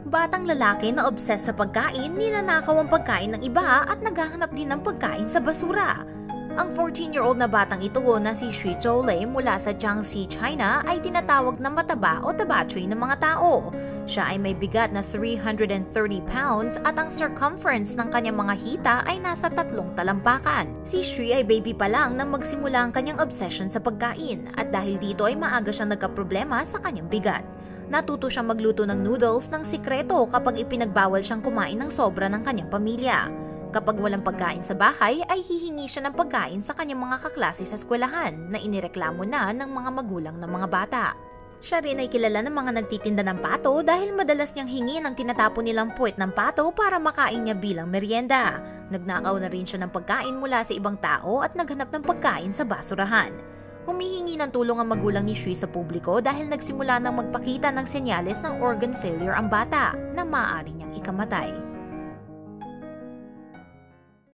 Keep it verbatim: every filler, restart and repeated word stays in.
Batang lalaki na obsessed sa pagkain, ninanakaw ang pagkain ng iba at naghahanap din ng pagkain sa basura. Ang fourteen-year-old na batang ito na si Xu Zhoulei mula sa Jiangxi, China ay tinatawag na mataba o tabachoy ng mga tao. Siya ay may bigat na three hundred thirty pounds at ang circumference ng kanyang mga hita ay nasa tatlong talampakan. Si Xu ay baby pa lang nang magsimula ang kanyang obsession sa pagkain at dahil dito ay maaga siyang nagkaproblema sa kanyang bigat. Natuto siyang magluto ng noodles ng sikreto kapag ipinagbawal siyang kumain ng sobra ng kanyang pamilya. Kapag walang pagkain sa bahay, ay hihingi siya ng pagkain sa kanyang mga kaklase sa eskwelahan na inireklamo na ng mga magulang ng mga bata. Siya rin ay kilala ng mga nagtitinda ng pato dahil madalas niyang hingin ang tinatapon nilang puwet ng pato para makain niya bilang merienda. Nagnakaw na rin siya ng pagkain mula sa ibang tao at naghanap ng pagkain sa basurahan. Humihingi ng tulong ang magulang ni Shui sa publiko dahil nagsimula nang magpakita ng senyales ng organ failure ang bata na maaari niyang ikamatay.